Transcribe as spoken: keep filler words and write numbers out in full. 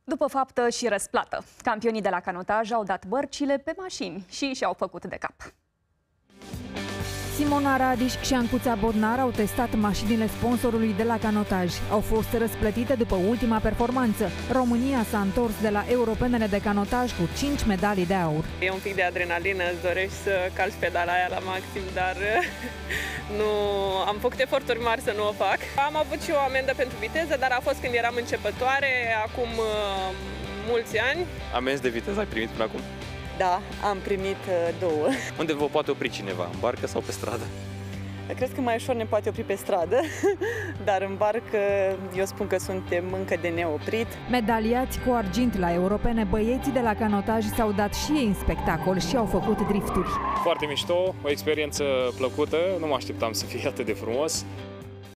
După faptă și răsplată, campionii de la canotaj au dat bărcile pe mașini și și-au făcut de cap. Simona Radiș și Ancuța Bodnar au testat mașinile sponsorului de la canotaj. Au fost răsplătite după ultima performanță. România s-a întors de la europenele de canotaj cu cinci medalii de aur. E un pic de adrenalină, îți dorești să calci pedala aia la maxim, dar nu am făcut eforturi mari să nu o fac. Am avut și o amendă pentru viteză, dar a fost când eram începătoare, acum mulți ani. Amenzi de viteză ai primit până acum? Da, am primit două. Unde vă poate opri cineva? În barcă sau pe stradă? Cred că mai ușor ne poate opri pe stradă, dar în barcă eu spun că suntem încă de neoprit. Medaliați cu argint la europene, băieții de la canotaj s-au dat și ei în spectacol și au făcut drifturi. Foarte mișto, o experiență plăcută, nu mă așteptam să fie atât de frumos.